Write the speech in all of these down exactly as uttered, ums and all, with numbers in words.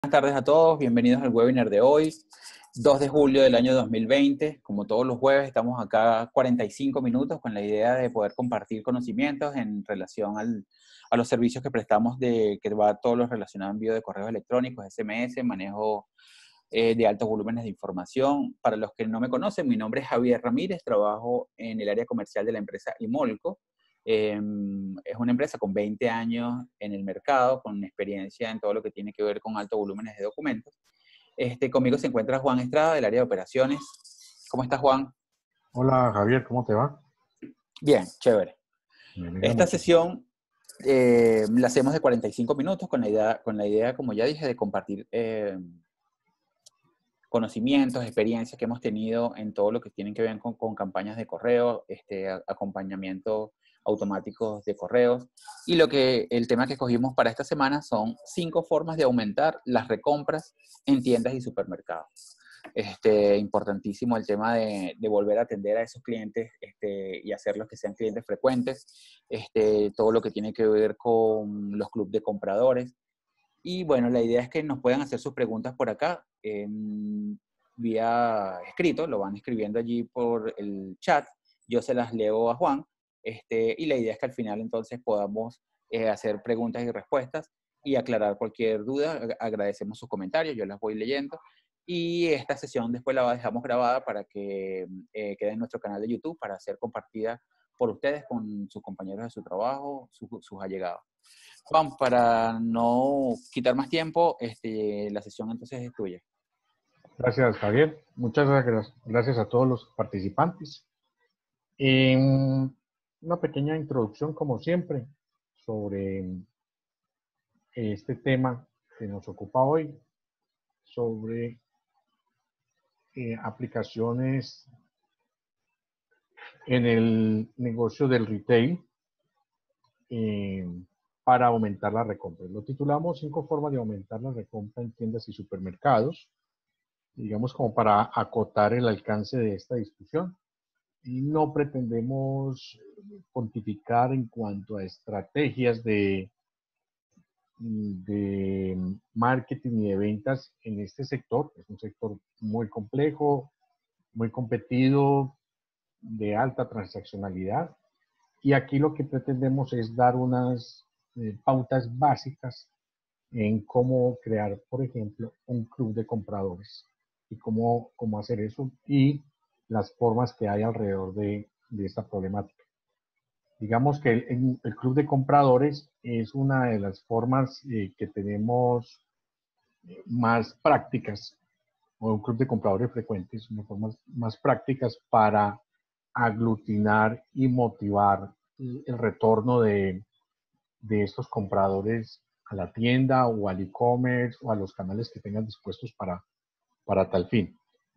Buenas tardes a todos, bienvenidos al webinar de hoy, dos de julio del año dos mil veinte. Como todos los jueves, estamos acá cuarenta y cinco minutos con la idea de poder compartir conocimientos en relación al, a los servicios que prestamos, de, que va todo lo relacionado a envío de correos electrónicos, S M S, manejo eh, de altos volúmenes de información. Para los que no me conocen, mi nombre es Javier Ramírez, trabajo en el área comercial de la empresa Imolco. Eh, es una empresa con veinte años en el mercado, con experiencia en todo lo que tiene que ver con altos volúmenes de documentos. Este, conmigo se encuentra Juan Estrada, del área de operaciones. ¿Cómo estás, Juan? Hola, Javier, ¿cómo te va? Bien, chévere. Me alegra Esta muchísimo. sesión eh, la hacemos de cuarenta y cinco minutos con la idea, con la idea como ya dije, de compartir eh, conocimientos, experiencias que hemos tenido en todo lo que tienen que ver con, con campañas de correo, este, acompañamiento automáticos de correos. Y lo que, el tema que escogimos para esta semana son cinco formas de aumentar las recompras en tiendas y supermercados. Este, importantísimo el tema de, de volver a atender a esos clientes este, y hacerlos que sean clientes frecuentes. Este, todo lo que tiene que ver con los clubes de compradores. Y bueno, la idea es que nos puedan hacer sus preguntas por acá, en, vía escrito, lo van escribiendo allí por el chat, yo se las leo a Juan, este, y la idea es que al final entonces podamos eh, hacer preguntas y respuestas y aclarar cualquier duda. Agradecemos sus comentarios, yo las voy leyendo. Y esta sesión después la dejamos grabada para que eh, quede en nuestro canal de YouTube para ser compartida por ustedes con sus compañeros de su trabajo, su, sus allegados. Juan, para no quitar más tiempo, este, la sesión entonces es tuya. Gracias, Javier. Muchas gracias, gracias a todos los participantes. Eh, una pequeña introducción, como siempre, sobre este tema que nos ocupa hoy, sobre eh, aplicaciones en el negocio del retail eh, para aumentar la recompra. Lo titulamos cinco formas de aumentar la recompra en tiendas y supermercados, digamos como para acotar el alcance de esta discusión. Y no pretendemos pontificar en cuanto a estrategias de, de marketing y de ventas en este sector. Es un sector muy complejo, muy competido, de alta transaccionalidad. Y aquí lo que pretendemos es dar unas eh, pautas básicas en cómo crear, por ejemplo, un club de compradores y cómo, cómo hacer eso y las formas que hay alrededor de, de esta problemática. Digamos que el, el club de compradores es una de las formas eh, que tenemos más prácticas, o un club de compradores frecuentes, una formas más prácticas para aglutinar y motivar el retorno de, de estos compradores a la tienda o al e-commerce o a los canales que tengan dispuestos para, para tal fin.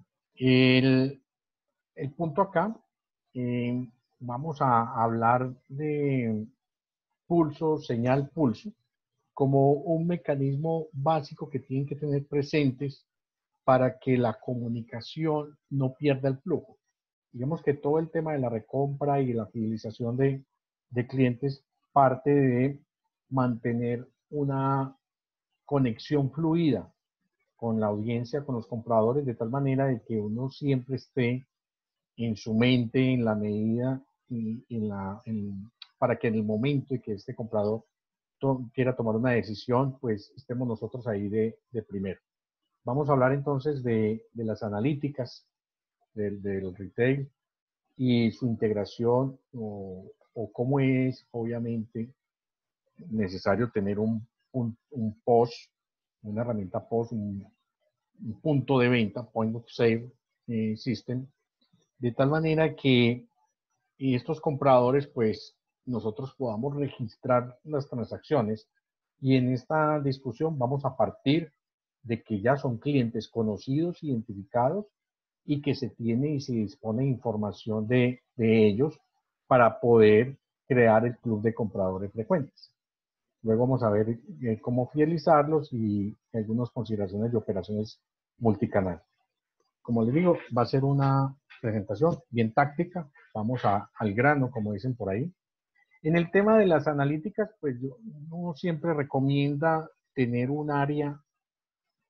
El, el punto acá, eh, vamos a hablar de pulso, señal pulso, como un mecanismo básico que tienen que tener presentes para que la comunicación no pierda el flujo. Digamos que todo el tema de la recompra y la fidelización de, de clientes parte de mantener una conexión fluida con la audiencia, con los compradores, de tal manera de que uno siempre esté en su mente en la medida y en la, en, para que en el momento en que este comprador to quiera tomar una decisión, pues estemos nosotros ahí de, de primero. Vamos a hablar entonces de, de las analíticas del, del retail y su integración o, o cómo es obviamente necesario tener un, un, un P O S, una herramienta P O S, un, un punto de venta, Point of Sale eh, System, de tal manera que estos compradores, pues nosotros podamos registrar las transacciones y en esta discusión vamos a partir de que ya son clientes conocidos, identificados y que se tiene y se dispone información de, de ellos para poder crear el club de compradores frecuentes. Luego vamos a ver eh, cómo fidelizarlos y algunas consideraciones de operaciones multicanal. Como les digo, va a ser una presentación bien táctica. Vamos a, al grano, como dicen por ahí. En el tema de las analíticas, pues yo, uno siempre recomienda tener un área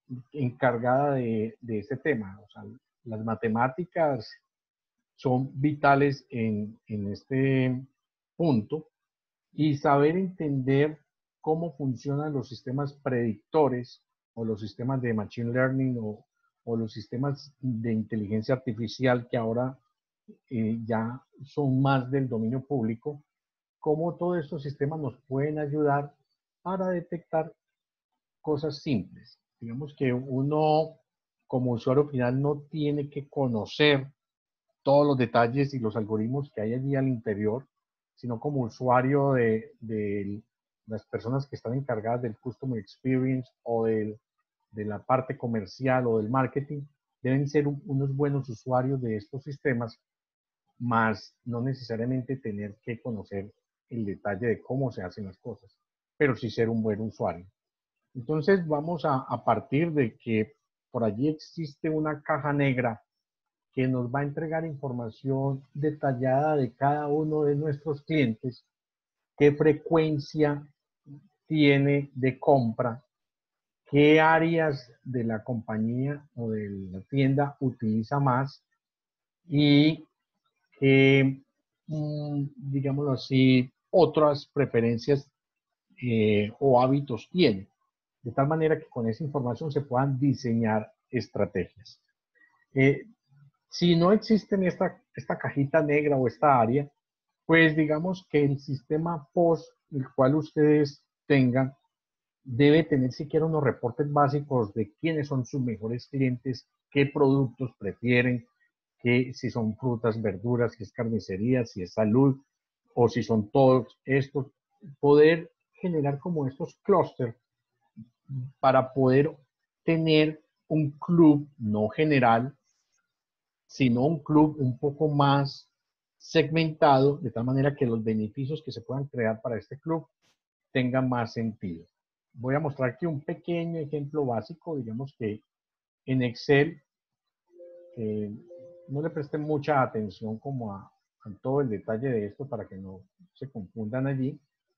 encargada de, de este tema. O sea, las matemáticas son vitales en, en este punto, y saber entender cómo funcionan los sistemas predictores o los sistemas de machine learning o, o los sistemas de inteligencia artificial que ahora eh, ya son más del dominio público, cómo todos estos sistemas nos pueden ayudar para detectar cosas simples. Digamos que uno como usuario final no tiene que conocer todos los detalles y los algoritmos que hay allí al interior, sino como usuario de, de las personas que están encargadas del Customer Experience o del, de la parte comercial o del marketing, deben ser un, unos buenos usuarios de estos sistemas, más no necesariamente tener que conocer el detalle de cómo se hacen las cosas, pero sí ser un buen usuario. Entonces vamos a, a partir de que por allí existe una caja negra que nos va a entregar información detallada de cada uno de nuestros clientes, qué frecuencia tiene de compra, qué áreas de la compañía o de la tienda utiliza más y qué, digámoslo así, otras preferencias eh, o hábitos tiene. De tal manera que con esa información se puedan diseñar estrategias. Eh, Si no existe esta, esta cajita negra o esta área, pues digamos que el sistema P O S, el cual ustedes tengan, debe tener siquiera unos reportes básicos de quiénes son sus mejores clientes, qué productos prefieren, que si son frutas, verduras, si es carnicería, si es salud, o si son todos estos, poder generar como estos clústeres para poder tener un club no general, sino un club un poco más segmentado, de tal manera que los beneficios que se puedan crear para este club tengan más sentido. Voy a mostrar aquí un pequeño ejemplo básico. Digamos que en Excel, eh, no le presten mucha atención como a, a todo el detalle de esto para que no se confundan allí.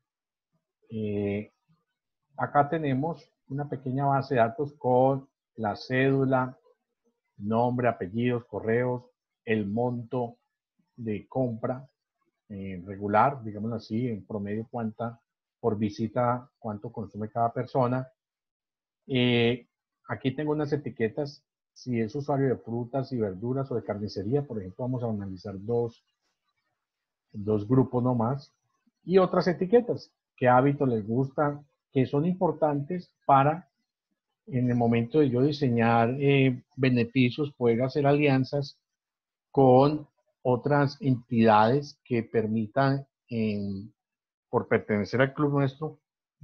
Eh, acá tenemos una pequeña base de datos con la cédula, nombre, apellidos, correos, el monto de compra eh, regular, digámoslo así, en promedio cuánta por visita, cuánto consume cada persona. Eh, aquí tengo unas etiquetas, si es usuario de frutas y verduras o de carnicería, por ejemplo, vamos a analizar dos, dos grupos nomás, y otras etiquetas, qué hábitos les gustan, que son importantes para, en el momento de yo diseñar eh, beneficios, poder hacer alianzas con otras entidades que permitan, eh, por pertenecer al club nuestro,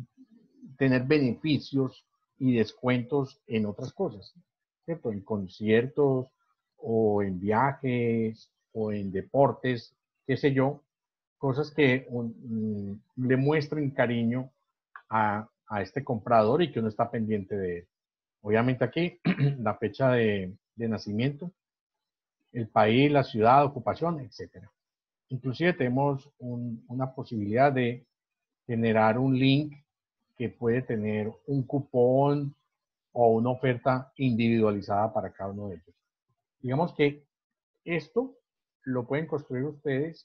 tener beneficios y descuentos en otras cosas, ¿cierto? En conciertos o en viajes o en deportes, qué sé yo, cosas que um, le muestren cariño a, a este comprador y que uno está pendiente de él. Obviamente aquí la fecha de, de nacimiento, el país, la ciudad, ocupación, etcétera. Inclusive tenemos un, una posibilidad de generar un link que puede tener un cupón o una oferta individualizada para cada uno de ellos. Digamos que esto lo pueden construir ustedes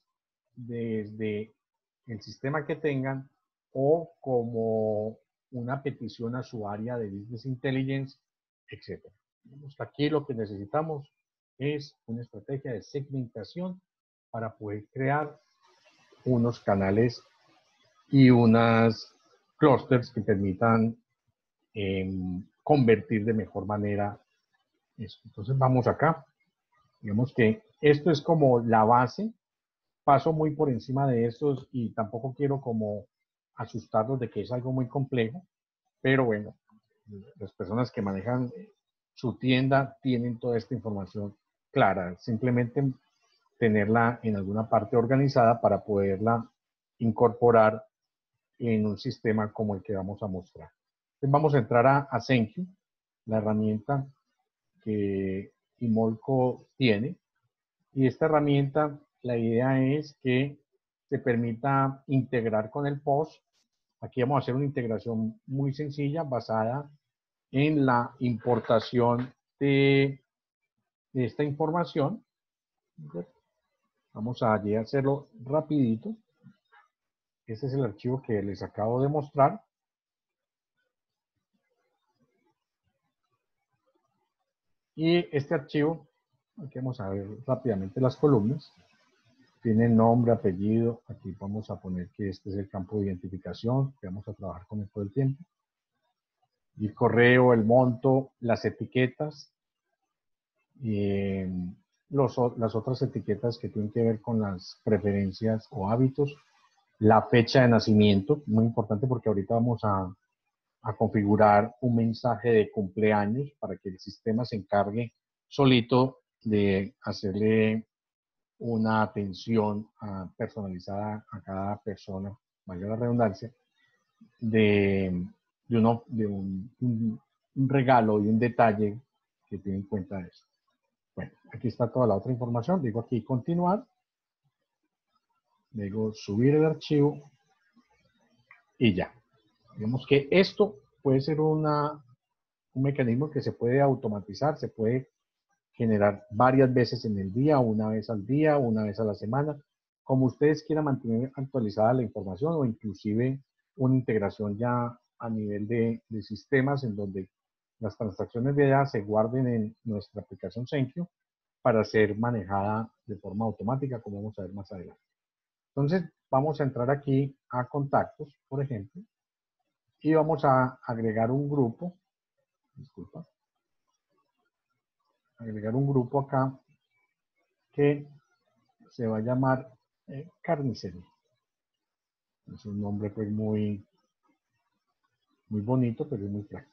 desde el sistema que tengan o como una petición a su área de Business Intelligence, etcétera. Aquí lo que necesitamos es una estrategia de segmentación para poder crear unos canales y unas clusters que permitan eh, convertir de mejor manera eso. Entonces vamos acá. Digamos que esto es como la base. Paso muy por encima de estos y tampoco quiero como asustarlos de que es algo muy complejo, pero bueno, las personas que manejan su tienda tienen toda esta información clara. Simplemente tenerla en alguna parte organizada para poderla incorporar en un sistema como el que vamos a mostrar. Entonces vamos a entrar a Ascension, la herramienta que Imolco tiene. Y esta herramienta, la idea es que se permita integrar con el P O S. Aquí vamos a hacer una integración muy sencilla basada en la importación de, de esta información. Vamos a allí a hacerlo rapidito. Este es el archivo que les acabo de mostrar. Y este archivo, aquí vamos a ver rápidamente las columnas. Tiene nombre, apellido. Aquí vamos a poner que este es el campo de identificación, que vamos a trabajar con él todo el tiempo. Y el correo, el monto, las etiquetas. Eh, los, las otras etiquetas que tienen que ver con las preferencias o hábitos. La fecha de nacimiento, muy importante porque ahorita vamos a, a configurar un mensaje de cumpleaños para que el sistema se encargue solito de hacerle una atención uh, personalizada a cada persona, mayor la redundancia, de, de, uno, de un, un, un regalo y un detalle que tiene en cuenta eso. Bueno, aquí está toda la otra información. Digo aquí continuar. Digo subir el archivo y ya. Digamos que esto puede ser una, un mecanismo que se puede automatizar, se puede generar varias veces en el día, una vez al día, una vez a la semana, como ustedes quieran mantener actualizada la información o inclusive una integración ya a nivel de, de sistemas en donde las transacciones de allá se guarden en nuestra aplicación Zenkio para ser manejada de forma automática, como vamos a ver más adelante. Entonces, vamos a entrar aquí a contactos, por ejemplo, y vamos a agregar un grupo, disculpa, agregar un grupo acá que se va a llamar eh, carnicería. Es un nombre pues muy, muy bonito, pero es muy práctico.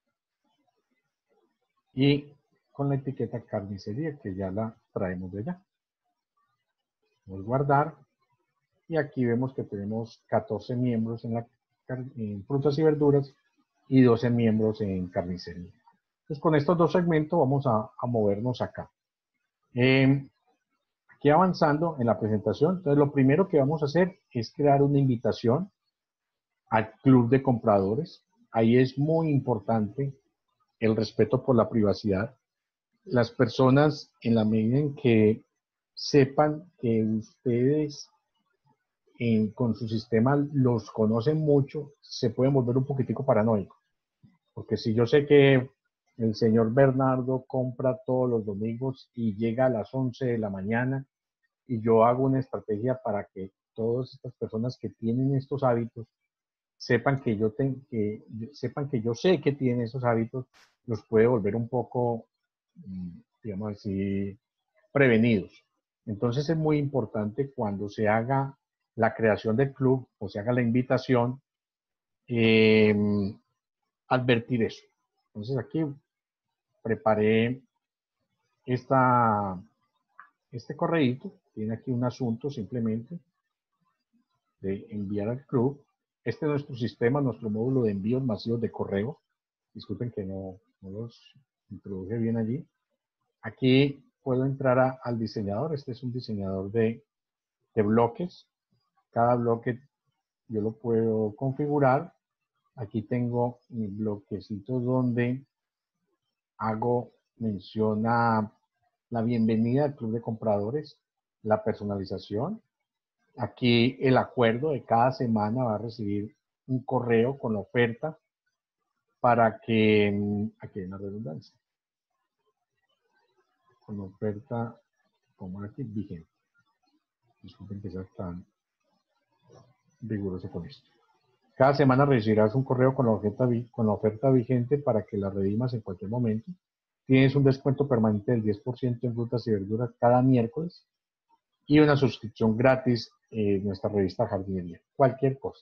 Y con la etiqueta carnicería, que ya la traemos de allá. Vamos a guardar. Y aquí vemos que tenemos catorce miembros en, la, en frutas y verduras y doce miembros en carnicería. Entonces con estos dos segmentos vamos a, a movernos acá. Eh, aquí avanzando en la presentación, entonces lo primero que vamos a hacer es crear una invitación al club de compradores. Ahí es muy importante el respeto por la privacidad. Las personas, en la medida en que sepan que ustedes en, con su sistema los conocen mucho, se pueden volver un poquitico paranoicos. Porque si yo sé que el señor Bernardo compra todos los domingos y llega a las once de la mañana y yo hago una estrategia para que todas estas personas que tienen estos hábitos sepan que yo, ten, que, sepan que yo sé que tienen esos hábitos, los puede volver un poco, digamos así, prevenidos. Entonces es muy importante cuando se haga la creación del club o se haga la invitación, eh, advertir eso. Entonces aquí preparé esta, este correíto, tiene aquí un asunto simplemente de enviar al club. Este es nuestro sistema, nuestro módulo de envíos masivos de correo. Disculpen que no, no los introduje bien allí. Aquí puedo entrar a, al diseñador. Este es un diseñador de, de bloques. Cada bloque yo lo puedo configurar. Aquí tengo mi bloquecito donde hago mención a la bienvenida al club de compradores, la personalización. Aquí el acuerdo de cada semana va a recibir un correo con la oferta para que, aquí hay una redundancia, con la oferta, como aquí, vigente. Disculpen que sea tan riguroso con esto. Cada semana recibirás un correo con la oferta, con la oferta vigente para que la redimas en cualquier momento. Tienes un descuento permanente del diez por ciento en frutas y verduras cada miércoles y una suscripción gratis en nuestra revista Jardinería. Cualquier cosa.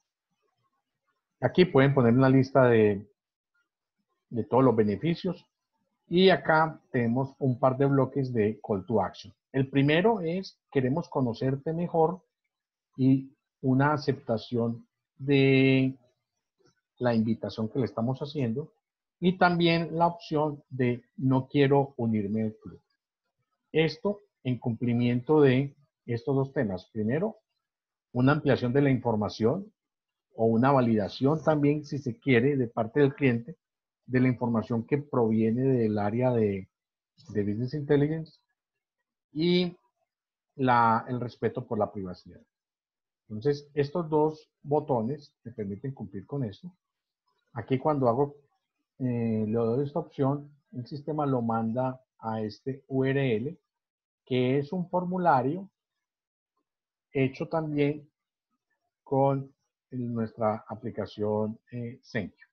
Aquí pueden poner una lista de, de todos los beneficios y acá tenemos un par de bloques de call to action. El primero es queremos conocerte mejor y una aceptación de la invitación que le estamos haciendo y también la opción de no quiero unirme al club. Esto en cumplimiento de estos dos temas. Primero, una ampliación de la información o una validación también, si se quiere, de parte del cliente de la información que proviene del área de, de Business Intelligence y la, el respeto por la privacidad. Entonces, estos dos botones me permiten cumplir con esto. Aquí cuando hago, eh, le doy esta opción, el sistema lo manda a este U R L, que es un formulario hecho también con nuestra aplicación eh, Zencyo.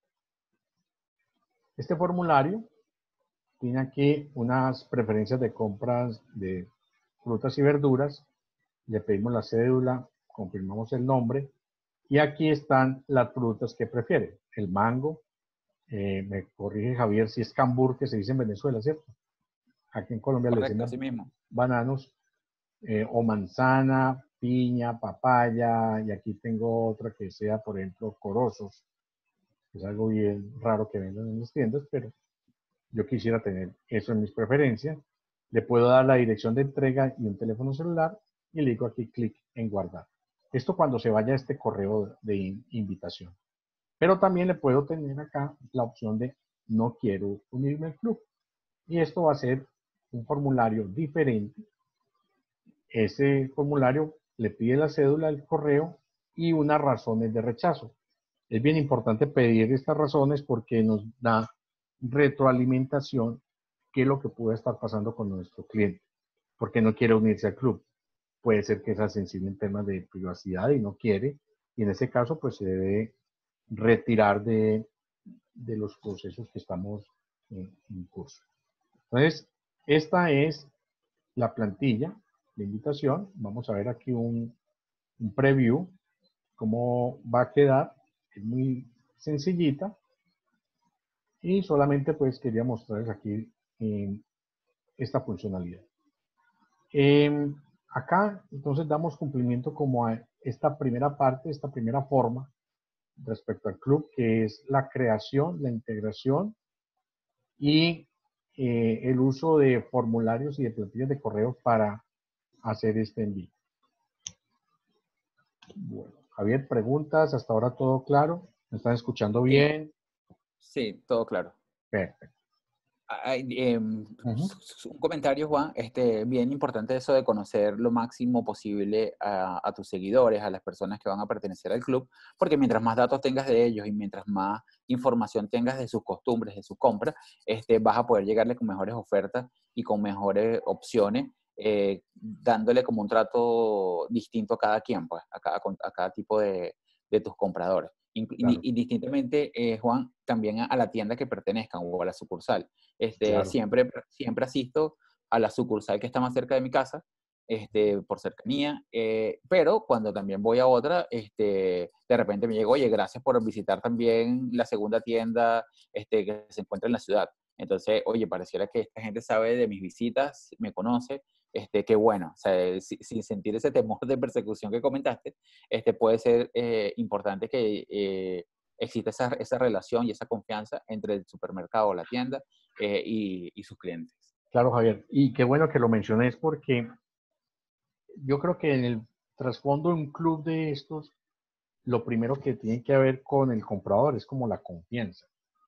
Este formulario tiene aquí unas preferencias de compras de frutas y verduras. Le pedimos la cédula, confirmamos el nombre y aquí están las frutas que prefiere. El mango, eh, me corrige Javier si es cambur que se dice en Venezuela, ¿cierto? Aquí en Colombia le Correcto, decimos así mismo. bananos, eh, o manzana, piña, papaya, y aquí tengo otra que sea, por ejemplo, corozos. Es algo bien raro que vendan en las tiendas, pero yo quisiera tener eso en mis preferencias. Le puedo dar la dirección de entrega y un teléfono celular y le digo aquí clic en guardar. Esto cuando se vaya a este correo de in invitación. Pero también le puedo tener acá la opción de no quiero unirme al club. Y esto va a ser un formulario diferente. Ese formulario le pide la cédula, el correo y unas razones de rechazo. Es bien importante pedir estas razones porque nos da retroalimentación qué es lo que puede estar pasando con nuestro cliente, porque no quiere unirse al club. Puede ser que sea sensible en temas de privacidad y no quiere, y en ese caso pues se debe retirar de, de los procesos que estamos en, en curso. Entonces, esta es la plantilla de invitación. Vamos a ver aquí un, un preview, cómo va a quedar. Es muy sencillita. Y solamente pues quería mostrarles aquí eh, esta funcionalidad. Eh, acá entonces damos cumplimiento como a esta primera parte, esta primera forma respecto al club, que es la creación, la integración y eh, el uso de formularios y de plantillas de correo para hacer este envío. Bueno, Javier, preguntas, hasta ahora todo claro, ¿me están escuchando Sí, bien? sí, todo claro. Perfecto. Ay, em, Uh-huh. un comentario, Juan, este, bien importante eso de conocer lo máximo posible a, a tus seguidores, a las personas que van a pertenecer al club, porque mientras más datos tengas de ellos y mientras más información tengas de sus costumbres, de sus compras, este, vas a poder llegarle con mejores ofertas y con mejores opciones, eh, dándole como un trato distinto a cada quien, pues, a cada, a cada tipo de, de tus compradores. Claro, Indistintamente, eh, Juan, también a, a la tienda que pertenezcan o a la sucursal. Este, claro. siempre, siempre asisto a la sucursal que está más cerca de mi casa, este, por cercanía, eh, pero cuando también voy a otra, este, de repente me llego, oye, gracias por visitar también la segunda tienda este, que se encuentra en la ciudad. Entonces, oye, pareciera que esta gente sabe de mis visitas, me conoce, este, qué bueno, o sea, si, sin sentir ese temor de persecución que comentaste, este, puede ser eh, importante que eh, exista esa, esa relación y esa confianza entre el supermercado o la tienda eh, y, y sus clientes. Claro, Javier. Y qué bueno que lo menciones porque yo creo que en el trasfondo de un club de estos, lo primero que tiene que haber con el comprador es como la confianza.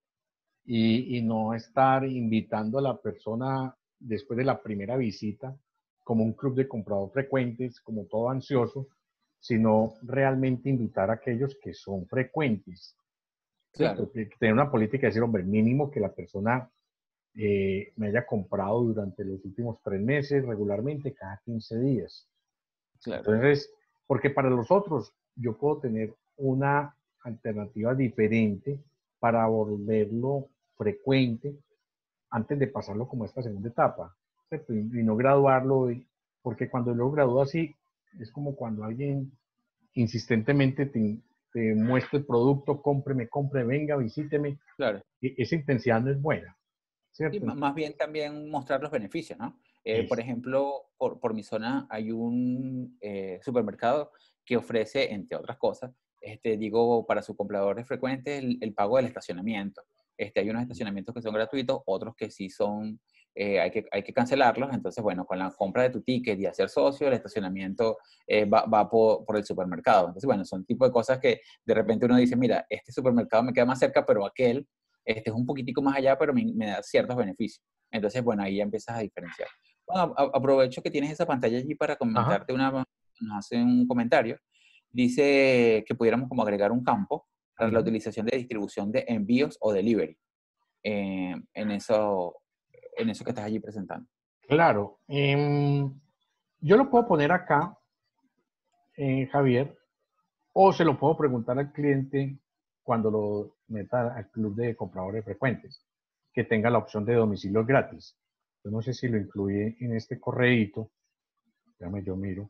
Y, y no estar invitando a la persona después de la primera visita como un club de compradores frecuentes, como todo ansioso, sino realmente invitar a aquellos que son frecuentes. ¿Cierto? Claro, Tener una política de decir, hombre, mínimo que la persona eh, me haya comprado durante los últimos tres meses, regularmente, cada quince días. claro. Entonces, porque para los otros yo puedo tener una alternativa diferente para volverlo frecuente antes de pasarlo como esta segunda etapa, ¿cierto? Y, y no graduarlo, y, porque cuando lo gradúo así, es como cuando alguien insistentemente te, te muestra el producto, cómpreme, compre, venga, visíteme. Claro. E, esa intensidad no es buena, Sí, ¿cierto? más bien también mostrar los beneficios, ¿no? Eh, por Es, ejemplo, por, por mi zona hay un eh, supermercado que ofrece, entre otras cosas, este, digo, para sus compradores frecuentes, el, el pago del estacionamiento. Este, hay unos estacionamientos que son gratuitos, otros que sí son, eh, hay que, hay que cancelarlos. Entonces, bueno, con la compra de tu ticket y hacer socio, el estacionamiento eh, va, va por, por el supermercado. Entonces, bueno, son tipo de cosas que de repente uno dice, mira, este supermercado me queda más cerca, pero aquel este es un poquitico más allá, pero me, me da ciertos beneficios. Entonces, bueno, ahí ya empiezas a diferenciar. Bueno, a- aprovecho que tienes esa pantalla allí para Ajá. comentarte una, nos hace un comentario. Dice que pudiéramos como agregar un campo para la Ujú. utilización de distribución de envíos o delivery eh, en eso, en eso que estás allí presentando. Claro. em, yo lo puedo poner acá, eh, Javier, o se lo puedo preguntar al cliente cuando lo meta al club de compradores frecuentes, que tenga la opción de domicilio gratis. Yo no sé si lo incluye en este correíto. Déjame, yo miro.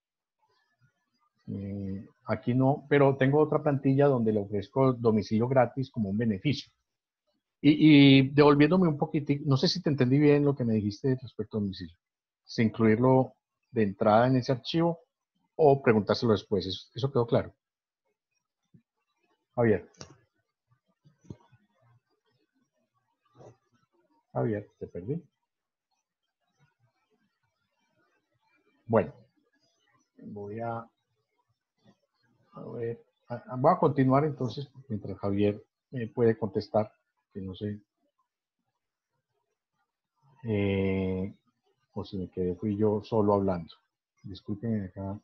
Eh, aquí no, pero tengo otra plantilla donde le ofrezco domicilio gratis como un beneficio. Y, y devolviéndome un poquitico, no sé si te entendí bien lo que me dijiste respecto a domicilio. Si incluirlo de entrada en ese archivo o preguntárselo después. Eso, eso quedó claro. Javier, Javier, te perdí. Bueno, voy a, a ver, a- a- voy a continuar entonces mientras Javier me puede contestar, que no sé, eh, o si me quedé, fui yo solo hablando. Disculpen acá.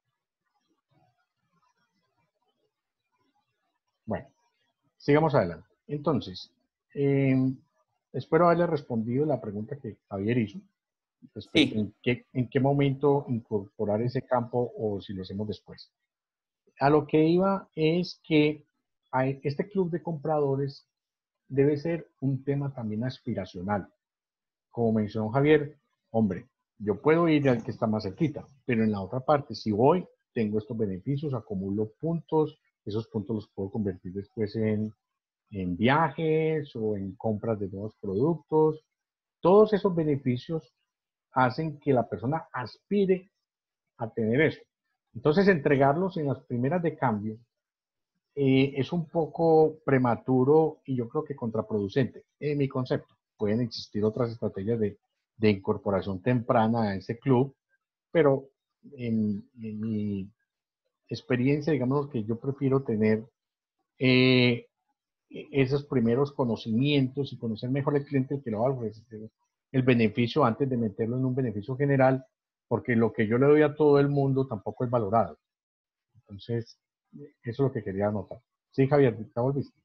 Bueno, sigamos adelante. Entonces, eh, espero haberle respondido la pregunta que Javier hizo respecto Sí, en qué, en qué momento incorporar ese campo o si lo hacemos después. A lo que iba es que hay, este club de compradores debe ser un tema también aspiracional. Como mencionó Javier, hombre, yo puedo ir al que está más cerquita, pero en la otra parte, si voy, tengo estos beneficios, acumulo puntos, esos puntos los puedo convertir después en, en viajes o en compras de nuevos productos. Todos esos beneficios hacen que la persona aspire a tener eso. Entonces, entregarlos en las primeras de cambio eh, es un poco prematuro y yo creo que contraproducente en mi concepto. Pueden existir otras estrategias de, de incorporación temprana a ese club, pero en, en mi experiencia, digamos que yo prefiero tener eh, esos primeros conocimientos y conocer mejor el cliente que lo va a ofrecer el beneficio antes de meterlo en un beneficio general, porque lo que yo le doy a todo el mundo tampoco es valorado. Entonces, eso es lo que quería anotar. Sí, Javier, ¿te volviste?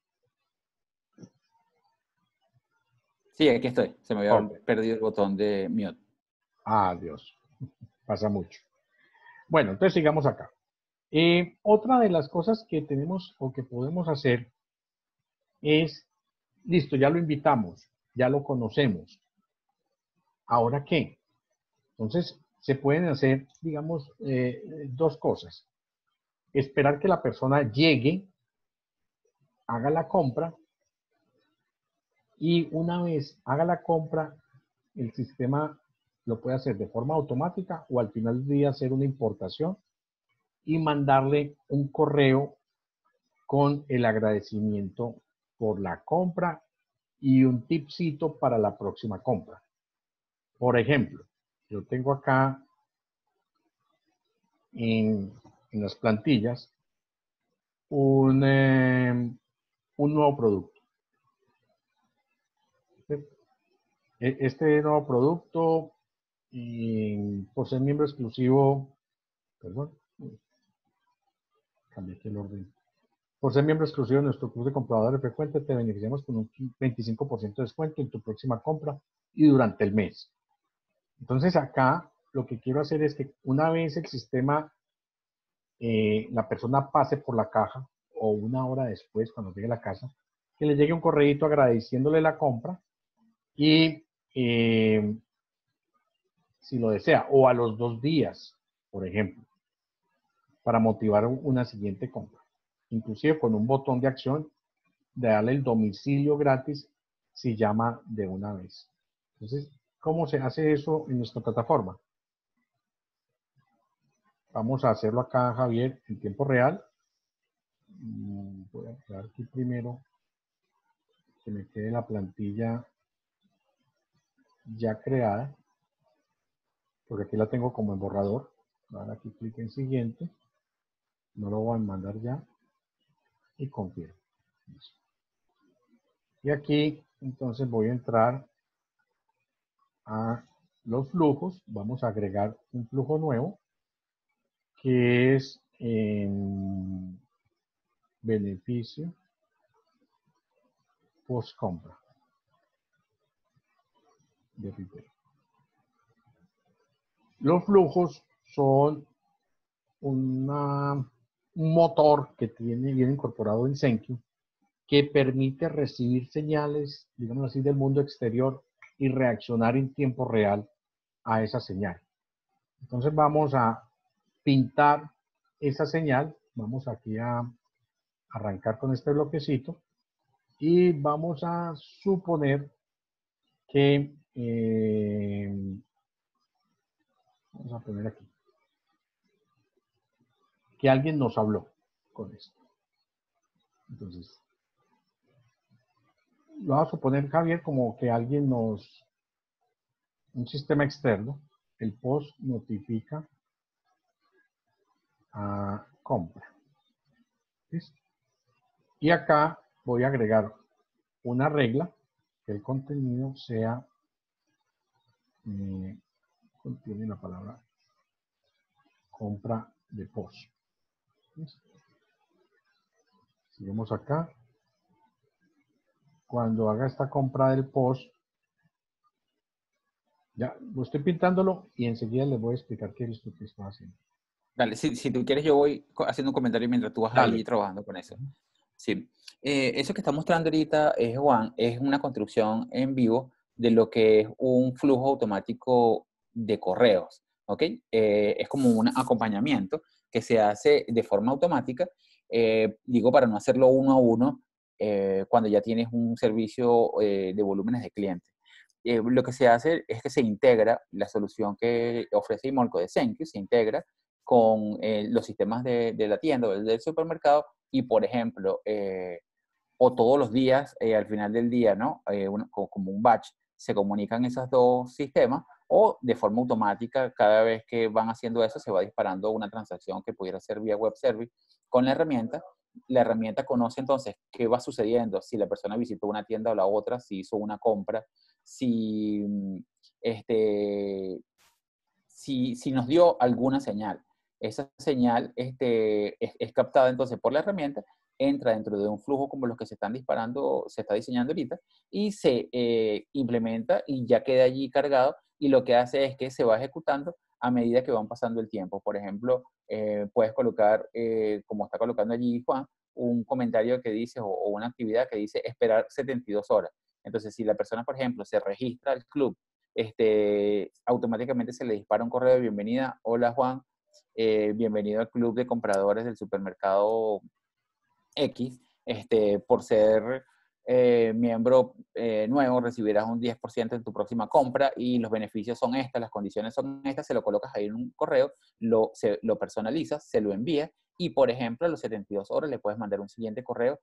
sí, aquí estoy. Se me había Ok. perdido el botón de mute. Ah, Dios, pasa mucho. Bueno, entonces sigamos acá. Eh, otra de las cosas que tenemos o que podemos hacer es, listo, ya lo invitamos, ya lo conocemos. ¿Ahora qué? Entonces, se pueden hacer, digamos, eh, dos cosas. Esperar que la persona llegue, haga la compra y una vez haga la compra, el sistema lo puede hacer de forma automática o al final del día hacer una importación y mandarle un correo con el agradecimiento por la compra y un tipcito para la próxima compra. Por ejemplo, yo tengo acá en, en las plantillas un, eh, un nuevo producto. Este nuevo producto, y por ser miembro exclusivo, perdón, cambié aquí el orden. Por ser miembro exclusivo de nuestro club de compradores frecuentes, te beneficiamos con un veinticinco por ciento de descuento en tu próxima compra y durante el mes. Entonces acá lo que quiero hacer es que una vez el sistema, eh, la persona pase por la caja o una hora después cuando llegue a la casa, que le llegue un correíto agradeciéndole la compra y eh, si lo desea, o a los dos días, por ejemplo, para motivar una siguiente compra. Inclusive con un botón de acción de darle el domicilio gratis si llama de una vez. Entonces, ¿cómo se hace eso en nuestra plataforma? Vamos a hacerlo acá, Javier, en tiempo real. Voy a crear aquí primero que me quede la plantilla ya creada, porque aquí la tengo como en borrador. Ahora aquí clic en siguiente, no lo voy a mandar ya y confirmo. Y aquí, entonces, voy a entrar a los flujos. Vamos a agregar un flujo nuevo, que es en beneficio post compra de retail. Los flujos son una, un motor que tiene bien incorporado en Zenki, que permite recibir señales, digamos así, del mundo exterior y reaccionar en tiempo real a esa señal. Entonces vamos a pintar esa señal. Vamos aquí a arrancar con este bloquecito y vamos a suponer que eh, vamos a poner aquí que alguien nos habló con esto. Entonces lo vamos a suponer, Javier, como que alguien nos, un sistema externo, el post notifica a compra. ¿Listo? Y acá voy a agregar una regla, que el contenido sea, eh, contiene la palabra compra de post. ¿Listo? Seguimos acá. Cuando haga esta compra del post, ya lo estoy pintándolo y enseguida les voy a explicar qué es lo que está haciendo. Dale, si, si tú quieres, yo voy haciendo un comentario mientras tú vas Dale. ahí trabajando con eso. Sí. Eh, eso que está mostrando ahorita, es, Juan, es una construcción en vivo de lo que es un flujo automático de correos, ¿ok? Eh, es como un acompañamiento que se hace de forma automática, eh, digo, para no hacerlo uno a uno, eh, cuando ya tienes un servicio eh, de volúmenes de clientes. Eh, lo que se hace es que se integra la solución que ofrece Imolco de Zenki, se integra con eh, los sistemas de, de la tienda o del, del supermercado y, por ejemplo, eh, o todos los días, eh, al final del día, ¿no? Eh, una, como un batch, se comunican esos dos sistemas o de forma automática, cada vez que van haciendo eso, se va disparando una transacción que pudiera ser vía web service con la herramienta. La herramienta conoce entonces qué va sucediendo, si la persona visitó una tienda o la otra, si hizo una compra, si, este, si, si nos dio alguna señal. Esa señal este, es, es captada entonces por la herramienta, entra dentro de un flujo como los que se están disparando, se está diseñando ahorita, y se eh, implementa y ya queda allí cargado, y lo que hace es que se va ejecutando a medida que van pasando el tiempo. Por ejemplo, eh, puedes colocar, eh, como está colocando allí Juan, un comentario que dice, o, o una actividad que dice esperar setenta y dos horas. Entonces, si la persona, por ejemplo, se registra al club, este, automáticamente se le dispara un correo de bienvenida. Hola Juan, eh, bienvenido al club de compradores del supermercado X. Este, por ser eh, miembro eh, nuevo, recibirás un diez por ciento en tu próxima compra y los beneficios son estas, las condiciones son estas, se lo colocas ahí en un correo, lo, se, lo personalizas, se lo envías y, por ejemplo, a los setenta y dos horas le puedes mandar un siguiente correo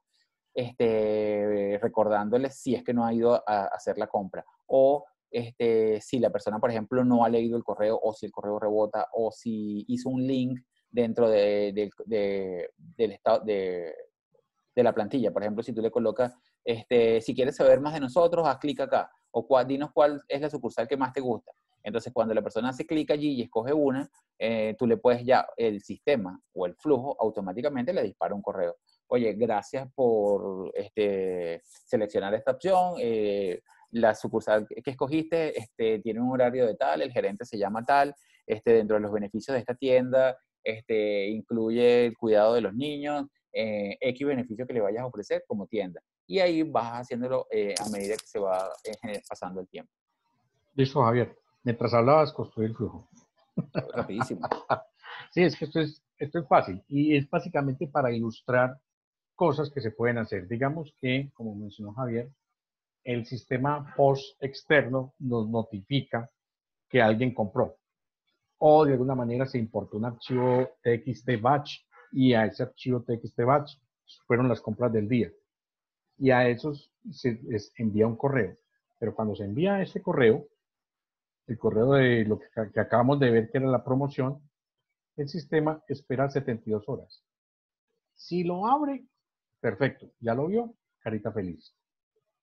este, recordándole si es que no ha ido a hacer la compra o este, si la persona, por ejemplo, no ha leído el correo o si el correo rebota o si hizo un link dentro de, de, de, del estado, de, de la plantilla. Por ejemplo, si tú le colocas, este, si quieres saber más de nosotros, haz clic acá. O cuál, dinos cuál es la sucursal que más te gusta. Entonces, cuando la persona hace clic allí y escoge una, eh, tú le puedes ya, el sistema o el flujo automáticamente le dispara un correo. Oye, gracias por este, seleccionar esta opción. Eh, la sucursal que escogiste este, tiene un horario de tal, el gerente se llama tal. Este, dentro de los beneficios de esta tienda, este, incluye el cuidado de los niños, eh, X beneficio que le vayas a ofrecer como tienda. Y ahí vas haciéndolo eh, a medida que se va eh, pasando el tiempo. Listo, Javier. Mientras hablabas, construí el flujo. Rapidísimo. Sí, es que esto es, esto es fácil y es básicamente para ilustrar cosas que se pueden hacer. Digamos que, como mencionó Javier, el sistema post externo nos notifica que alguien compró o de alguna manera se importó un archivo T X T batch y a ese archivo T X T batch fueron las compras del día y a esos se les envía un correo. Pero cuando se envía ese correo, el correo de lo que, que acabamos de ver que era la promoción, el sistema espera setenta y dos horas. Si lo abre, perfecto, ya lo vio, carita feliz.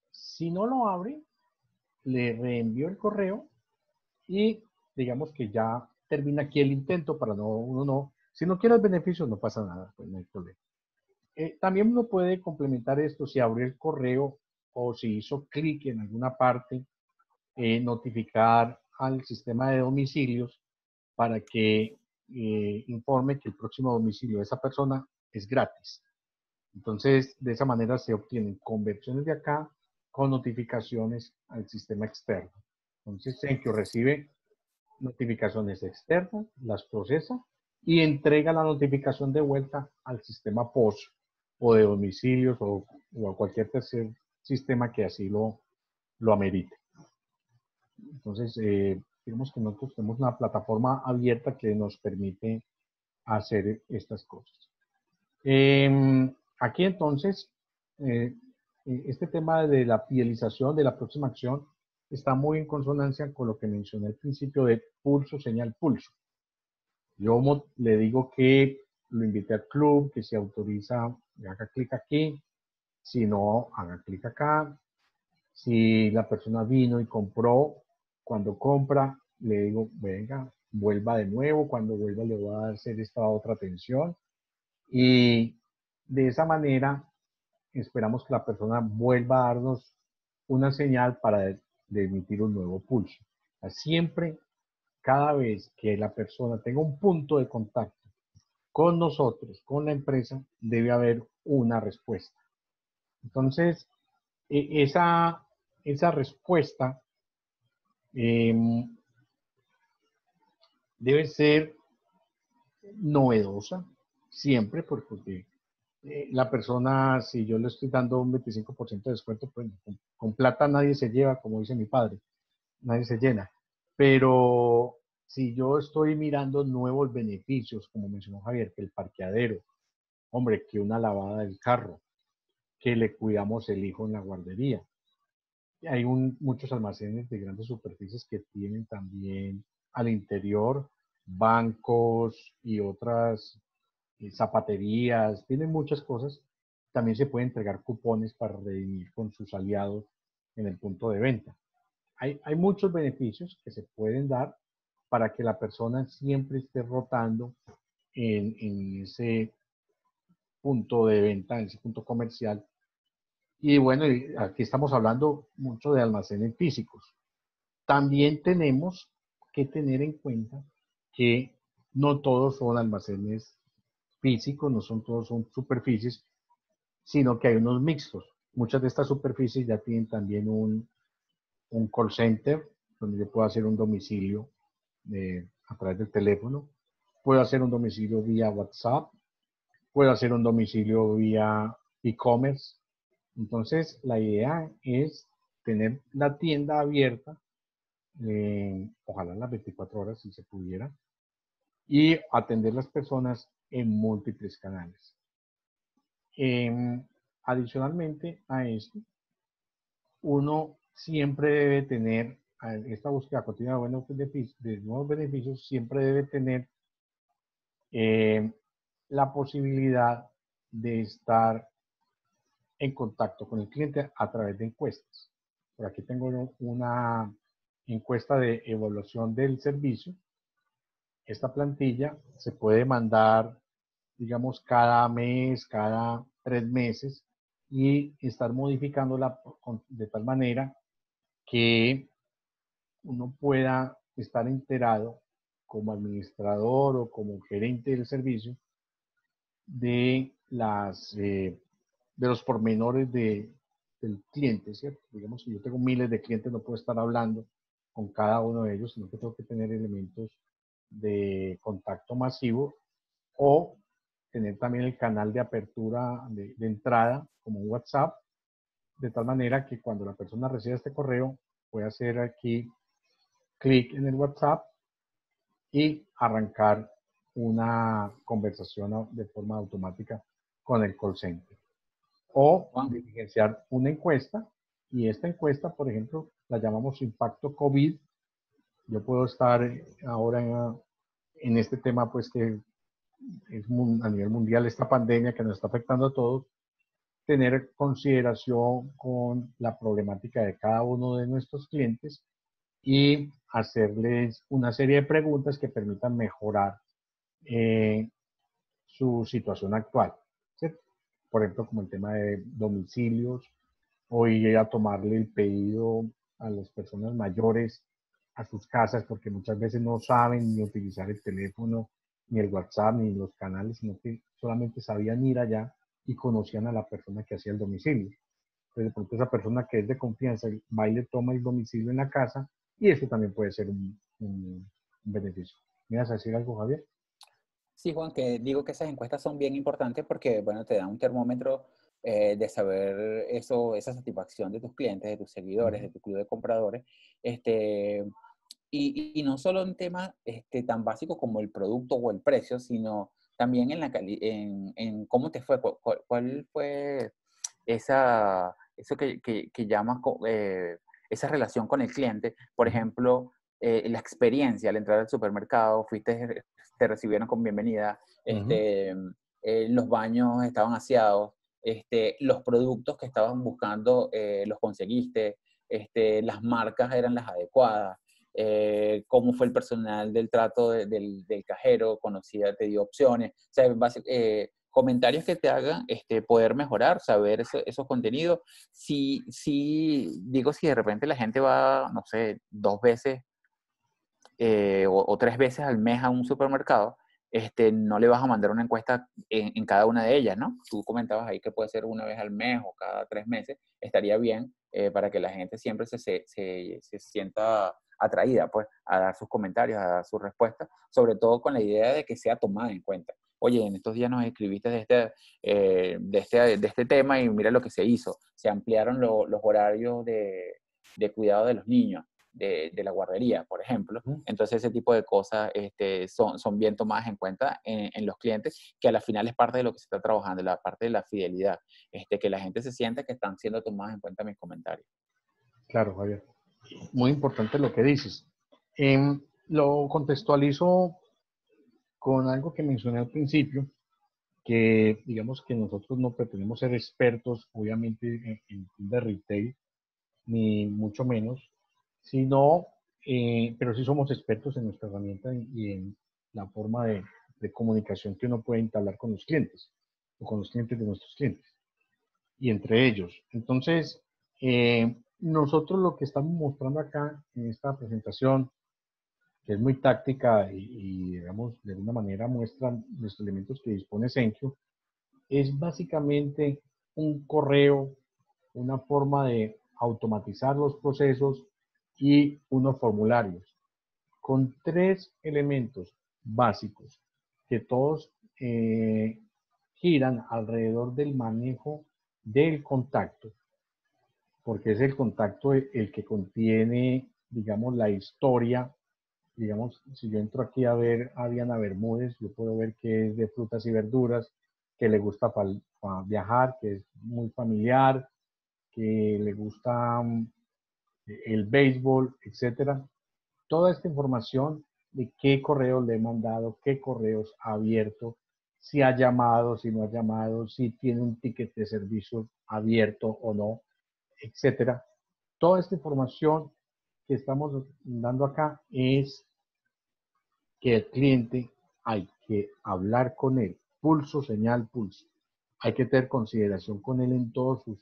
Si no lo abre, le reenvío el correo y digamos que ya termina aquí el intento para no, uno no, si no quiere el beneficio no pasa nada, pues no hay problema. Eh, también uno puede complementar esto si abrió el correo o si hizo clic en alguna parte, eh, notificar al sistema de domicilios para que eh, informe que el próximo domicilio de esa persona es gratis. Entonces, de esa manera se obtienen conversiones de acá con notificaciones al sistema externo. Entonces, Senkio recibe notificaciones externas, las procesa y entrega la notificación de vuelta al sistema P O S o de domicilios o, o a cualquier tercer sistema que así lo, lo amerite. Entonces, eh, digamos que nosotros tenemos una plataforma abierta que nos permite hacer estas cosas. Eh, aquí entonces, eh, este tema de la fidelización de la próxima acción está muy en consonancia con lo que mencioné al principio de pulso, señal, pulso. Yo le digo que lo invite al club, que si autoriza, haga clic aquí, si no, haga clic acá. Si la persona vino y compró, cuando compra, le digo, venga, vuelva de nuevo, cuando vuelva le voy a hacer esta otra atención. Y de esa manera esperamos que la persona vuelva a darnos una señal para de, de emitir un nuevo pulso. O sea, siempre, cada vez que la persona tenga un punto de contacto con nosotros, con la empresa, debe haber una respuesta. Entonces, esa, esa respuesta eh, debe ser novedosa, siempre, porque eh, la persona, si yo le estoy dando un veinticinco por ciento de descuento, pues con, con plata nadie se lleva, como dice mi padre, nadie se llena. Pero si yo estoy mirando nuevos beneficios, como mencionó Javier, que el parqueadero, hombre, que una lavada del carro, que le cuidamos el hijo en la guardería. Hay un, muchos almacenes de grandes superficies que tienen también al interior bancos y otras eh, zapaterías, tienen muchas cosas. También se pueden entregar cupones para redimir con sus aliados en el punto de venta. Hay, hay muchos beneficios que se pueden dar para que la persona siempre esté rotando en, en ese punto de venta, en ese punto comercial. Y bueno, aquí estamos hablando mucho de almacenes físicos. También tenemos que tener en cuenta que no todos son almacenes físicos, no son todos son superficies, sino que hay unos mixtos. Muchas de estas superficies ya tienen también un, un call center, donde yo puedo hacer un domicilio eh, a través del teléfono, puedo hacer un domicilio vía WhatsApp, puedo hacer un domicilio vía e-commerce. Entonces, la idea es tener la tienda abierta, eh, ojalá las veinticuatro horas si se pudiera, y atender las personas en múltiples canales. Eh, adicionalmente a esto, uno siempre debe tener, esta búsqueda continua de, buenos beneficios, de nuevos beneficios, siempre debe tener eh, la posibilidad de estar en contacto con el cliente a través de encuestas. Por aquí tengo una encuesta de evaluación del servicio. Esta plantilla se puede mandar, digamos, cada mes, cada tres meses y estar modificándola de tal manera que uno pueda estar enterado como administrador o como gerente del servicio de las eh, de los pormenores de, del cliente, ¿cierto? Digamos que yo tengo miles de clientes, no puedo estar hablando con cada uno de ellos, sino que tengo que tener elementos de contacto masivo o tener también el canal de apertura de, de entrada como un WhatsApp, de tal manera que cuando la persona reciba este correo puede hacer aquí clic en el WhatsApp y arrancar una conversación de forma automática con el call center. O diligenciar una encuesta, y esta encuesta, por ejemplo, la llamamos impacto COVID. Yo puedo estar ahora en, en este tema, pues que es a nivel mundial esta pandemia que nos está afectando a todos. tener consideración con la problemática de cada uno de nuestros clientes y hacerles una serie de preguntas que permitan mejorar eh, su situación actual, ¿cierto? Por ejemplo, como el tema de domicilios, o ir a tomarle el pedido a las personas mayores a sus casas, porque muchas veces no saben ni utilizar el teléfono, ni el WhatsApp, ni los canales, sino que solamente sabían ir allá y conocían a la persona que hacía el domicilio. Entonces, de pronto esa persona que es de confianza va y le toma el domicilio en la casa y eso también puede ser un, un, un beneficio. ¿Me vas a decir algo, Javier? Sí, Juan, que digo que esas encuestas son bien importantes porque, bueno, te dan un termómetro eh, de saber eso, esa satisfacción de tus clientes, de tus seguidores, de Uh-huh. tu club de compradores. Este, y, y no solo en temas este, tan básicos como el producto o el precio, sino también en, la cali en, en cómo te fue, cuál, cuál fue esa, eso que, que, que llamas eh, esa relación con el cliente. Por ejemplo, eh, la experiencia al entrar al supermercado, fuiste, te recibieron con bienvenida, Uh-huh. este, eh, los baños estaban aseados, este, los productos que estaban buscando eh, los conseguiste, este, las marcas eran las adecuadas, eh, cómo fue el personal del trato de, del, del cajero, conocía, te dio opciones, o sea, eh, comentarios que te hagan este, poder mejorar, saber eso, esos contenidos. Si, si, digo, si de repente la gente va, no sé, dos veces eh, o, o, tres veces al mes a un supermercado, este, no le vas a mandar una encuesta en, en, cada una de ellas, ¿no? Tú comentabas ahí que puede ser una vez al mes o cada tres meses, estaría bien eh, para que la gente siempre se, se, se, se sienta atraída, pues, a dar sus comentarios, a dar sus respuestas, sobre todo con la idea de que sea tomada en cuenta. Oye, en estos días nos escribiste de este, eh, de este, de este tema y mira lo que se hizo. Se ampliaron lo, los horarios de, de cuidado de los niños. De, de la guardería, por ejemplo. Entonces, ese tipo de cosas este, son, son bien tomadas en cuenta en, en los clientes, que a la final es parte de lo que se está trabajando, la parte de la fidelidad, este, que la gente se siente que están siendo tomadas en cuenta mis comentarios. Claro, Javier. Muy importante lo que dices. Eh, lo contextualizo con algo que mencioné al principio, que digamos que nosotros no pretendemos ser expertos, obviamente, en, en de retail, ni mucho menos, sino, eh, pero sí somos expertos en nuestra herramienta y en la forma de, de comunicación que uno puede entablar con los clientes o con los clientes de nuestros clientes y entre ellos. Entonces, eh, nosotros lo que estamos mostrando acá en esta presentación, que es muy táctica y, y digamos, de alguna manera muestran los elementos que dispone Senkio, es básicamente un correo, una forma de automatizar los procesos y unos formularios con tres elementos básicos que todos eh, giran alrededor del manejo del contacto, porque es el contacto el, el que contiene, digamos, la historia. Digamos, si yo entro aquí a ver a Diana Bermúdez, yo puedo ver que es de frutas y verduras, que le gusta pa, pa viajar, que es muy familiar, que le gusta um, el béisbol, etcétera. Toda esta información de qué correos le he mandado, qué correos ha abierto, si ha llamado, si no ha llamado, si tiene un ticket de servicio abierto o no, etcétera. Toda esta información que estamos dando acá es que el cliente hay que hablar con él, pulso, señal, pulso. Hay que tener consideración con él en todos sus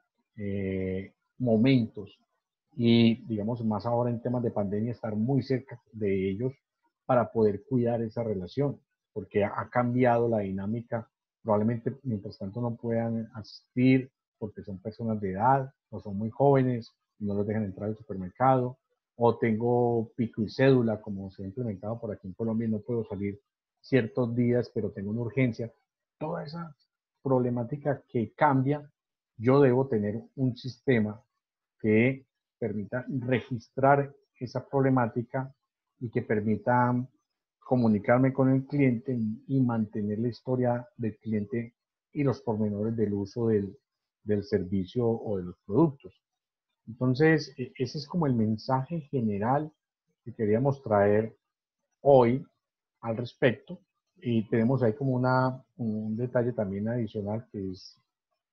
eh, momentos y, digamos, más ahora en temas de pandemia, estar muy cerca de ellos para poder cuidar esa relación, porque ha, ha cambiado la dinámica. Probablemente, mientras tanto, no puedan asistir porque son personas de edad o son muy jóvenes y no los dejan entrar al supermercado, o tengo pico y cédula, como se ha implementado por aquí en Colombia, y no puedo salir ciertos días, pero tengo una urgencia. Toda esa problemática que cambia, yo debo tener un sistema que permita registrar esa problemática y que permita comunicarme con el cliente y mantener la historia del cliente y los pormenores del uso del, del servicio o de los productos. Entonces, ese es como el mensaje general que queríamos traer hoy al respecto. Y tenemos ahí como una, un detalle también adicional que es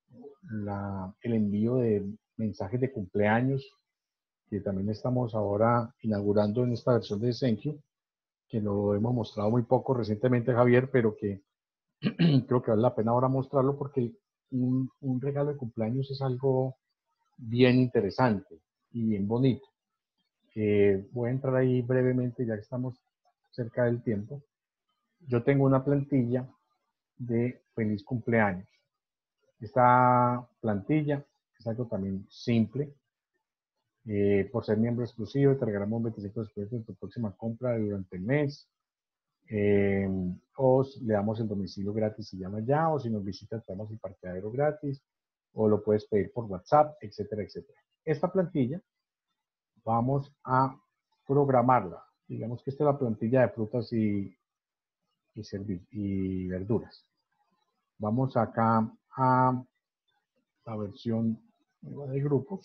la, el envío de mensajes de cumpleaños, que también estamos ahora inaugurando en esta versión de Thank You, que lo hemos mostrado muy poco recientemente, Javier, pero que creo que vale la pena ahora mostrarlo porque un, un regalo de cumpleaños es algo bien interesante y bien bonito. Eh, voy a entrar ahí brevemente, ya que estamos cerca del tiempo. Yo tengo una plantilla de feliz cumpleaños. Esta plantilla es algo también simple. Eh, por ser miembro exclusivo, te regalamos un veinticinco por ciento de descuento en tu próxima compra durante el mes. Eh, o le damos el domicilio gratis si llamas ya, o si nos visitas, te damos el parqueadero gratis, o lo puedes pedir por WhatsApp, etcétera, etcétera. Esta plantilla vamos a programarla. Digamos que esta es la plantilla de frutas y, y, y verduras. Vamos acá a la versión de grupos.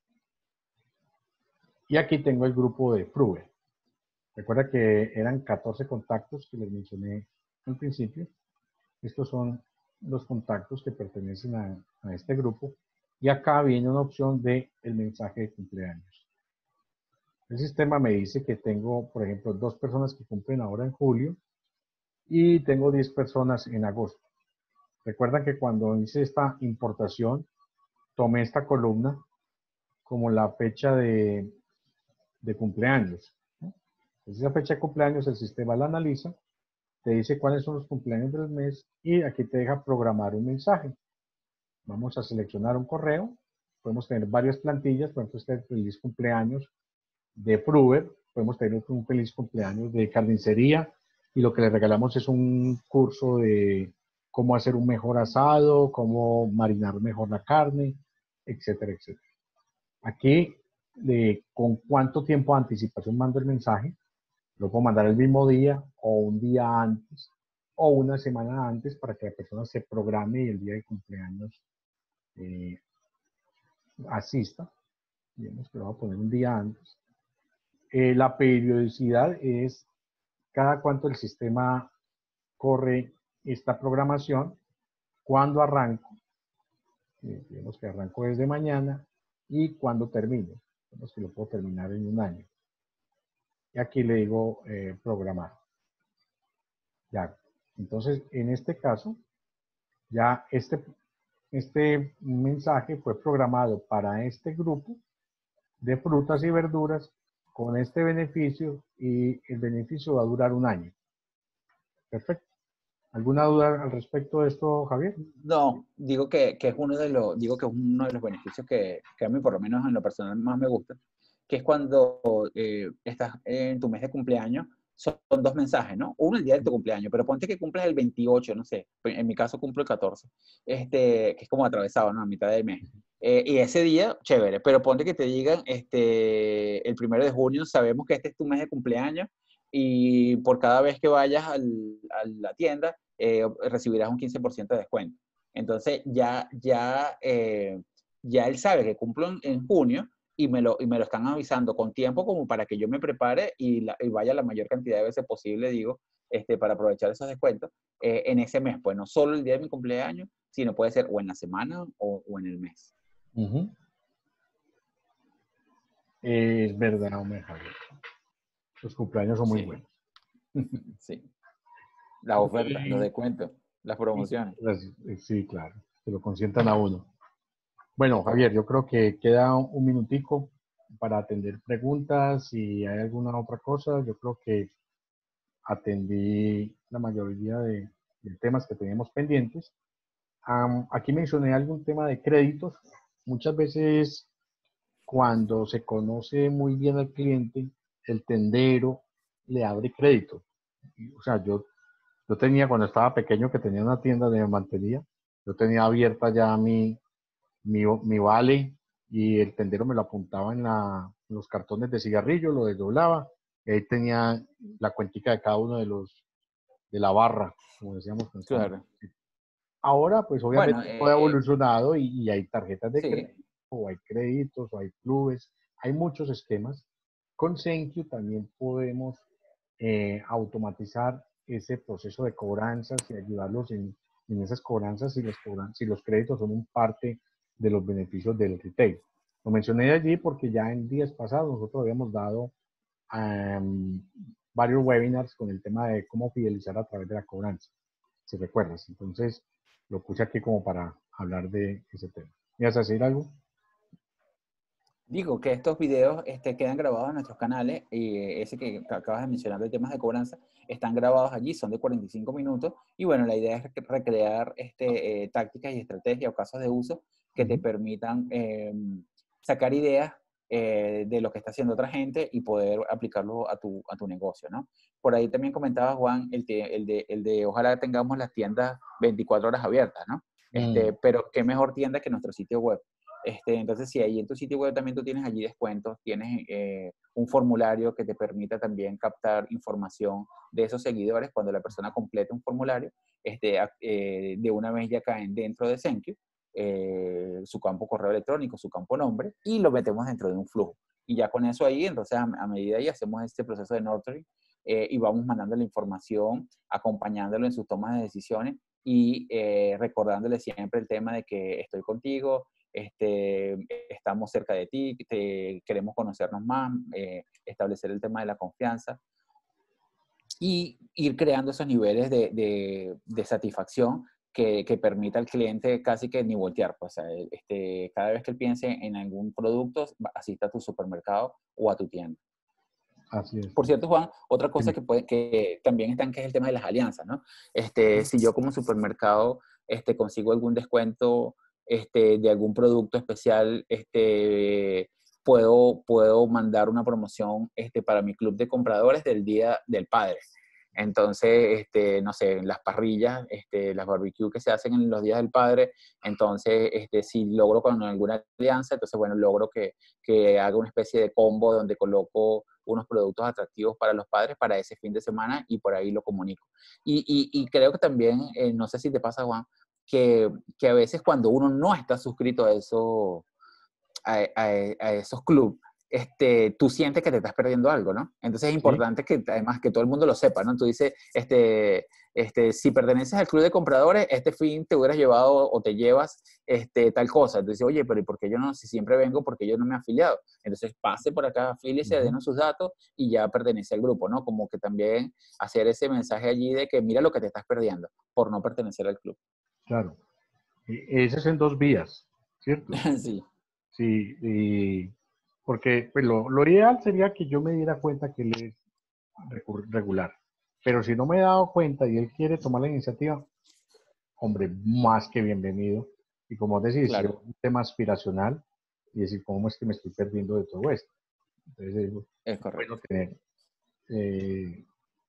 Y aquí tengo el grupo de Prove. Recuerda que eran catorce contactos que les mencioné al principio. Estos son los contactos que pertenecen a, a este grupo. Y acá viene una opción de el mensaje de cumpleaños. El sistema me dice que tengo, por ejemplo, dos personas que cumplen ahora en julio y tengo diez personas en agosto. Recuerdan que cuando hice esta importación, tomé esta columna como la fecha de, de cumpleaños. Entonces, esa fecha de cumpleaños el sistema la analiza, te dice cuáles son los cumpleaños del mes y aquí te deja programar un mensaje. Vamos a seleccionar un correo. Podemos tener varias plantillas, por ejemplo, este feliz cumpleaños de Prover, podemos tener un feliz cumpleaños de carnicería y lo que le regalamos es un curso de cómo hacer un mejor asado, cómo marinar mejor la carne, etcétera, etcétera. Aquí, de con cuánto tiempo de anticipación mando el mensaje, lo puedo mandar el mismo día o un día antes o una semana antes para que la persona se programe y el día de cumpleaños eh, asista. Digamos que lo voy a poner un día antes. Eh, la periodicidad es cada cuánto el sistema corre esta programación, cuándo arranco, eh, digamos que arranco desde mañana y cuándo termino, digamos que lo puedo terminar en un año. Y aquí le digo eh, programar. Ya. Entonces, en este caso, ya este, este mensaje fue programado para este grupo de frutas y verduras con este beneficio y el beneficio va a durar un año. Perfecto. ¿Alguna duda al respecto de esto, Javier? No, digo que, que es uno de los, digo que es uno de los beneficios que, que a mí por lo menos en lo personal más me gusta, que es cuando eh, estás en tu mes de cumpleaños, son dos mensajes, ¿no? Uno el día de tu cumpleaños, pero ponte que cumples el veintiocho, no sé, en mi caso cumplo el catorce, este, que es como atravesado, ¿no? A mitad del mes. Eh, y ese día, chévere, pero ponte que te digan, este, el primero de junio sabemos que este es tu mes de cumpleaños y por cada vez que vayas al, a la tienda, eh, recibirás un quince por ciento de descuento. Entonces ya, ya, eh, ya él sabe que cumplo en, en junio y me, lo, y me lo están avisando con tiempo como para que yo me prepare y, la, y vaya la mayor cantidad de veces posible, digo, este, para aprovechar esos descuentos eh, en ese mes. Pues no solo el día de mi cumpleaños, sino puede ser o en la semana o, o en el mes. Uh-huh. eh, es verdad, hombre, Javier. Los cumpleaños son muy Sí, buenos. sí. Las ofertas, los descuentos, las promociones. Sí, claro, que lo consientan a uno. Bueno, Javier, yo creo que queda un minutico para atender preguntas. Si hay alguna otra cosa, yo creo que atendí la mayoría de, de temas que teníamos pendientes. Um, aquí mencioné algún tema de créditos. Muchas veces cuando se conoce muy bien al cliente, el tendero le abre crédito. O sea, yo, yo tenía, cuando estaba pequeño, que tenía una tienda de mantería, yo tenía abierta ya mi, mi, mi vale y el tendero me lo apuntaba en, la, en los cartones de cigarrillo, lo desdoblaba, y ahí tenía la cuentica de cada uno de los, de la barra, como decíamos. Claro. Ahora, pues Bueno, obviamente todo ha eh, evolucionado y, y hay tarjetas de sí. crédito, o hay créditos, o hay clubes, hay muchos esquemas. Con Thank You también podemos eh, automatizar ese proceso de cobranzas y ayudarlos en, en esas cobranzas si, las cobran, si los créditos son un parte de los beneficios del retail. Lo mencioné allí porque ya en días pasados nosotros habíamos dado um, varios webinars con el tema de cómo fidelizar a través de la cobranza, si recuerdas. Entonces, lo puse aquí como para hablar de ese tema. ¿Ibas a decir algo? Digo que estos videos este, quedan grabados en nuestros canales y ese que acabas de mencionar de temas de cobranza están grabados allí, son de cuarenta y cinco minutos y bueno, la idea es recrear este, eh, tácticas y estrategias o casos de uso que uh-huh. te permitan eh, sacar ideas eh, de lo que está haciendo otra gente y poder aplicarlo a tu, a tu negocio, ¿no? Por ahí también comentaba Juan el, te, el, de, el de ojalá tengamos las tiendas veinticuatro horas abiertas, ¿no? Este, mm. Pero qué mejor tienda que nuestro sitio web. Este, entonces, si ahí en tu sitio web también tú tienes allí descuentos, tienes eh, un formulario que te permita también captar información de esos seguidores. Cuando la persona completa un formulario, este, eh, de una vez ya caen dentro de Senkyu, eh, su campo correo electrónico, su campo nombre, y lo metemos dentro de un flujo. Y ya con eso ahí, entonces a, a medida y hacemos este proceso de nurturing eh, y vamos mandando la información, acompañándolo en sus tomas de decisiones y eh, recordándole siempre el tema de que estoy contigo, Este, estamos cerca de ti, te, queremos conocernos más, eh, establecer el tema de la confianza y ir creando esos niveles de, de, de satisfacción que, que permita al cliente casi que ni voltear. Pues, este, cada vez que él piense en algún producto, asista a tu supermercado o a tu tienda. Así es. Por cierto, Juan, otra cosa que, puede, que también están, que es el tema de las alianzas, ¿no? Este, si yo como supermercado este, consigo algún descuento este, de algún producto especial, este, puedo, puedo mandar una promoción este, para mi club de compradores del Día del Padre. Entonces, este, no sé, las parrillas, este, las barbecues que se hacen en los días del padre, entonces, este, si logro con alguna alianza, entonces, bueno, logro que, que haga una especie de combo donde coloco unos productos atractivos para los padres para ese fin de semana y por ahí lo comunico. Y, y, y creo que también, eh, no sé si te pasa, Juan, que, que a veces cuando uno no está suscrito a, eso, a, a, a esos clubes, este, tú sientes que te estás perdiendo algo, ¿no? Entonces es importante sí. que además que todo el mundo lo sepa, ¿no? Tú dices, este, este, si perteneces al club de compradores, este fin te hubieras llevado o te llevas este, tal cosa. Entonces, oye, pero ¿y por qué yo no? Si siempre vengo, ¿por qué yo no me he afiliado? Entonces pase por acá, afíliese, uh-huh. denos sus datos y ya pertenece al grupo, ¿no? Como que también hacer ese mensaje allí de que mira lo que te estás perdiendo por no pertenecer al club. Claro. Ese es en dos vías, ¿cierto? Sí. Sí, y porque pues, lo, lo ideal sería que yo me diera cuenta que él es regular. Pero si no me he dado cuenta y él quiere tomar la iniciativa, hombre, más que bienvenido. Y como decís, claro. Es un tema aspiracional y decir, ¿cómo es que me estoy perdiendo de todo esto? Entonces, es correcto. Bueno tener eh,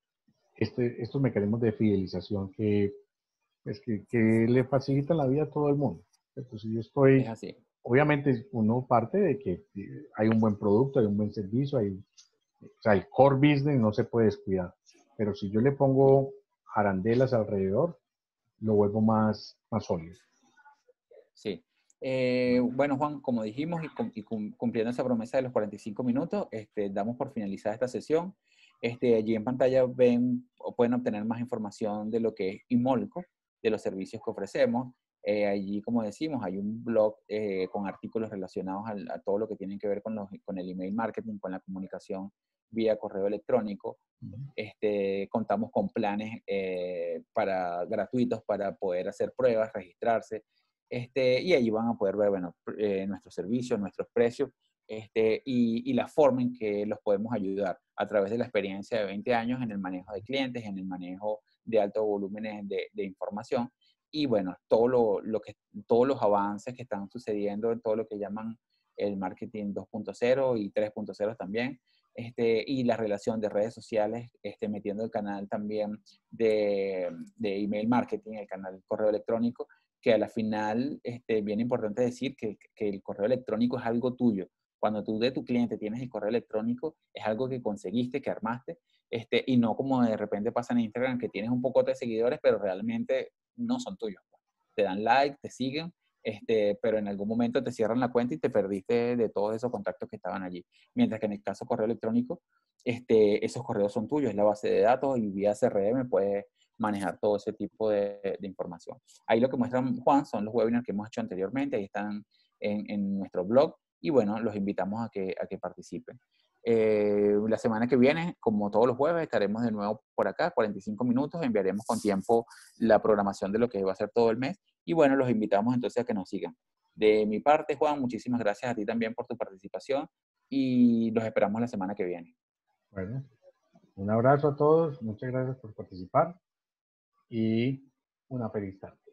este, estos mecanismos de fidelización que, pues, que, que le facilitan la vida a todo el mundo. Entonces, si yo estoy... Es así. Obviamente uno parte de que hay un buen producto, hay un buen servicio, hay, o sea, el core business no se puede descuidar. Pero si yo le pongo arandelas alrededor, lo vuelvo más, más sólido. Sí. Eh, bueno, Juan, como dijimos y, y cumpliendo esa promesa de los cuarenta y cinco minutos, este, damos por finalizada esta sesión. Este, allí en pantalla ven o pueden obtener más información de lo que es Inmolco, de los servicios que ofrecemos. Eh, allí, como decimos, hay un blog eh, con artículos relacionados a, a todo lo que tiene que ver con, los, con el email marketing, con la comunicación vía correo electrónico. Este, contamos con planes eh, para, gratuitos para poder hacer pruebas, registrarse. Este, y allí van a poder ver bueno, eh, nuestros servicios, nuestros precios este, y, y la forma en que los podemos ayudar a través de la experiencia de veinte años en el manejo de clientes, en el manejo de altos volúmenes de, de información y bueno, todo lo, lo que, todos los avances que están sucediendo en todo lo que llaman el marketing dos punto cero y tres punto cero también. Este, y la relación de redes sociales, este, metiendo el canal también de, de email marketing, el canal correo electrónico, que a la final, este, bien importante decir que, que el correo electrónico es algo tuyo. Cuando tú de tu cliente tienes el correo electrónico, es algo que conseguiste, que armaste, este, y no como de repente pasa en Instagram, que tienes un poco de seguidores, pero realmente no son tuyos. Te dan like, te siguen, este, pero en algún momento te cierran la cuenta y te perdiste de todos esos contactos que estaban allí. Mientras que en el caso correo electrónico, este, esos correos son tuyos, es la base de datos y vía C R M puedes, manejar todo ese tipo de, de información. Ahí lo que muestra Juan son los webinars que hemos hecho anteriormente, ahí están en, en nuestro blog y bueno, los invitamos a que, a que participen. Eh, la semana que viene, como todos los jueves, estaremos de nuevo por acá, cuarenta y cinco minutos, enviaremos con tiempo la programación de lo que va a ser todo el mes y bueno, los invitamos entonces a que nos sigan. De mi parte, Juan, muchísimas gracias a ti también por tu participación y los esperamos la semana que viene. Bueno, un abrazo a todos, muchas gracias por participar y una feliz tarde.